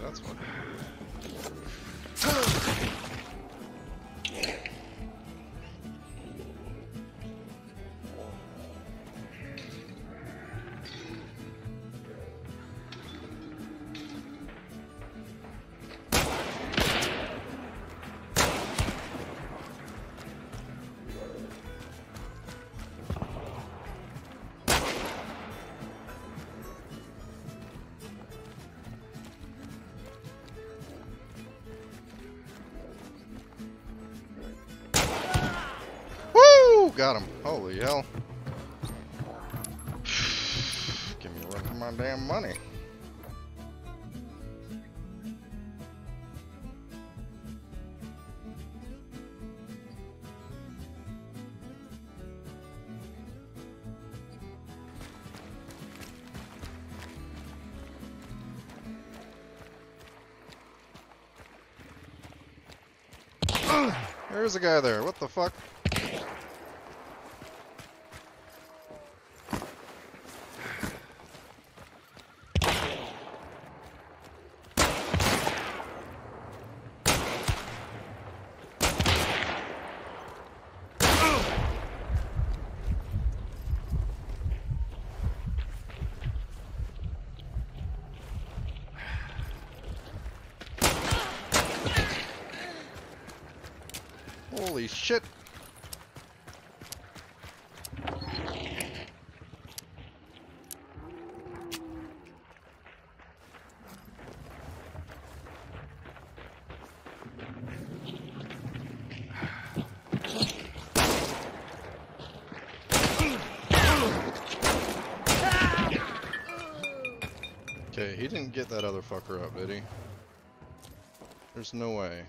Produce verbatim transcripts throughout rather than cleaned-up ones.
that's what. Got him. Holy hell. Give me a run for my damn money. There's a guy there. What the fuck? Holy shit. Okay, he didn't get that other fucker up, did he? There's no way.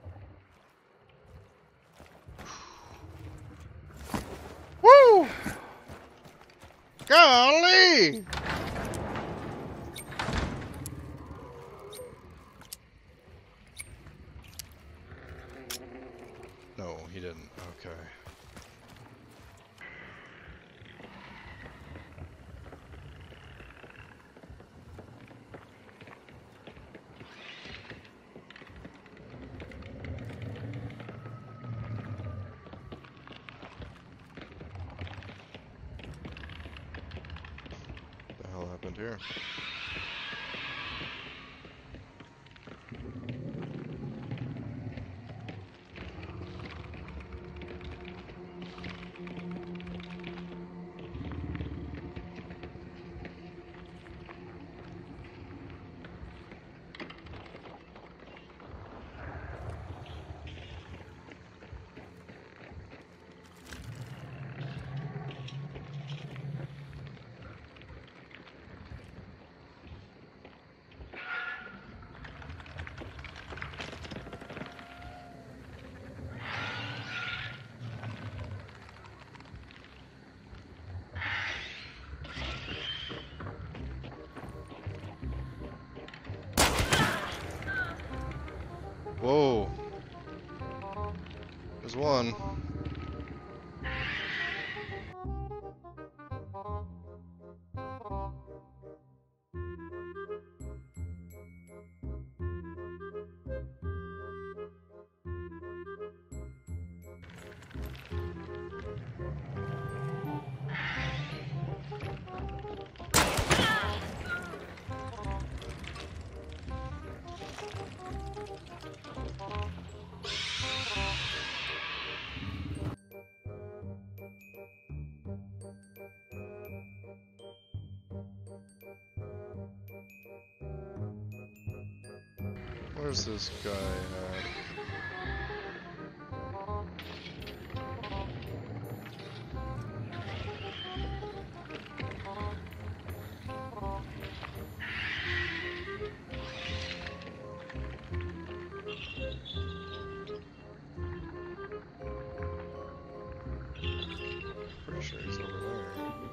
Woo! Golly! No, he didn't. Okay. What the hell happened here? Whoa. There's one. Where's this guy at? Pretty sure he's over there.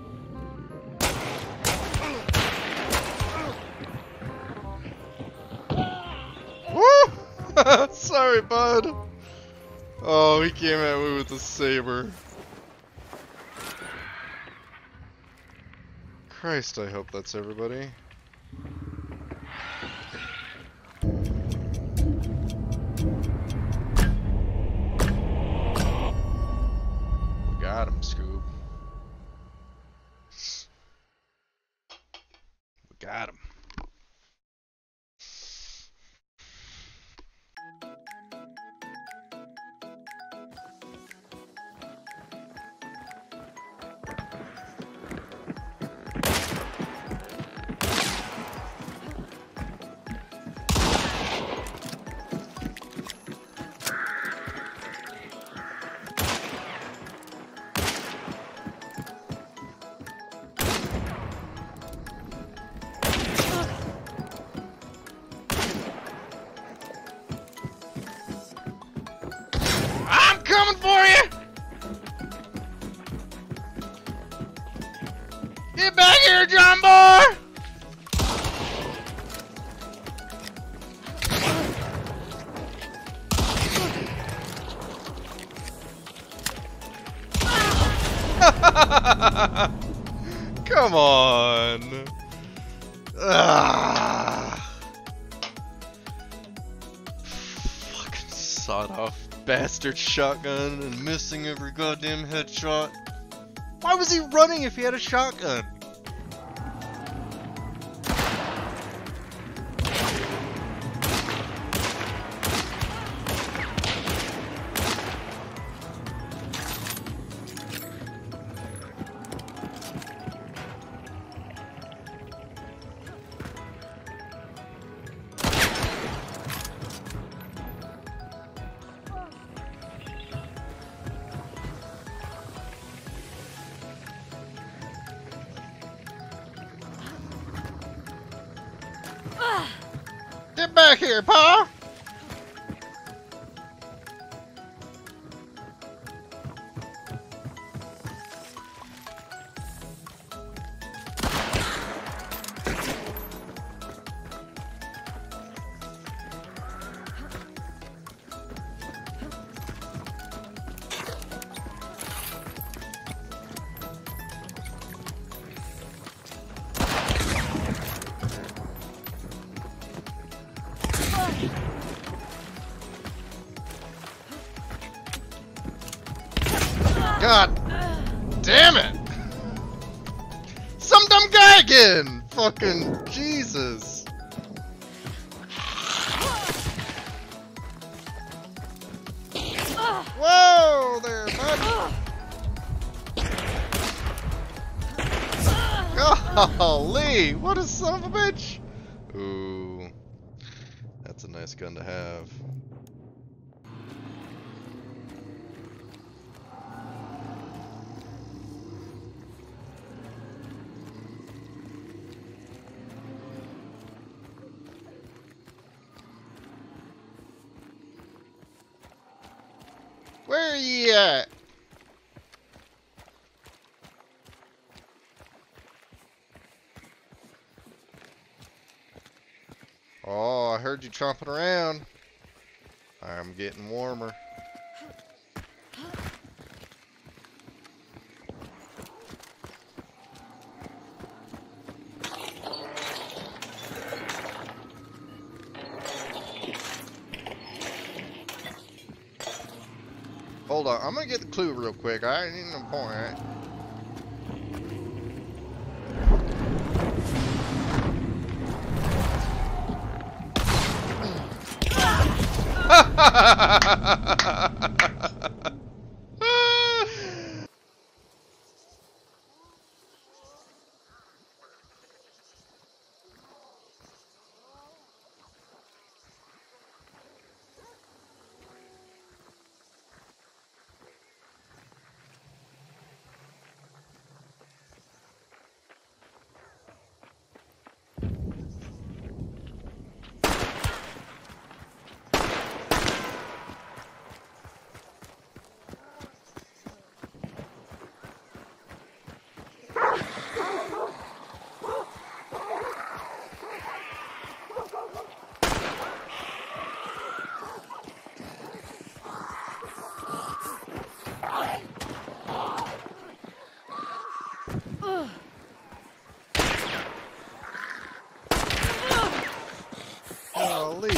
Sorry, bud. Oh, he came at me with a saber. Christ, I hope that's everybody. Got him. I'm coming for you! Get back here, John boy! Come on! Ah. Fucking sawed-off bastard shotgun and missing every goddamn headshot. Why was he running if he had a shotgun? Get back here, Pa! God damn it! Some dumb guy again! Fucking Jesus! Whoa there, bud! Golly! What a son of a bitch! Ooh. That's a nice gun to have. Where are ye at? Oh, I heard you chomping around. I'm getting warmer. Hold on, I'm gonna get the clue real quick. I ain't no point, right? Holy.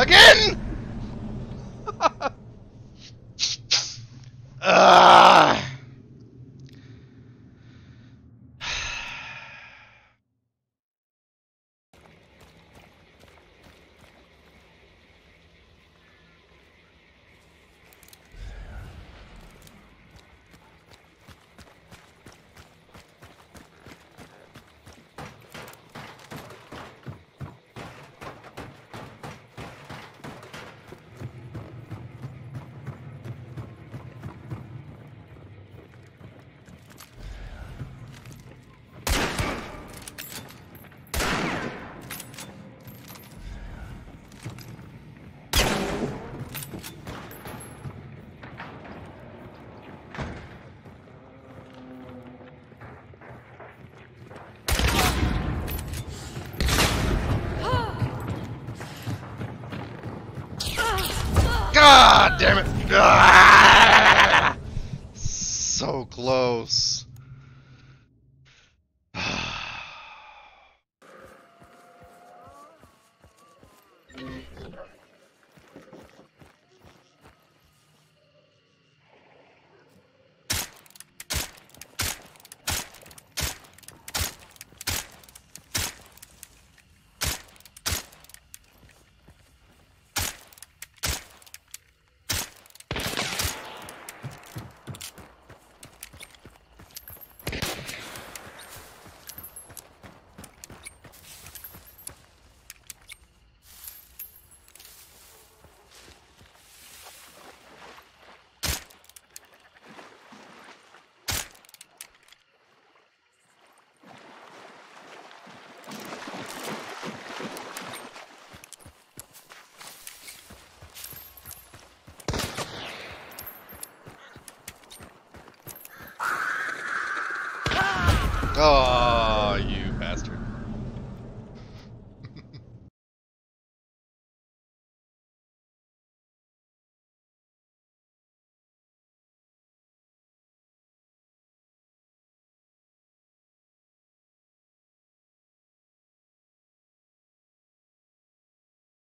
Again! Ah! God damn it! Ah! So close. Oh.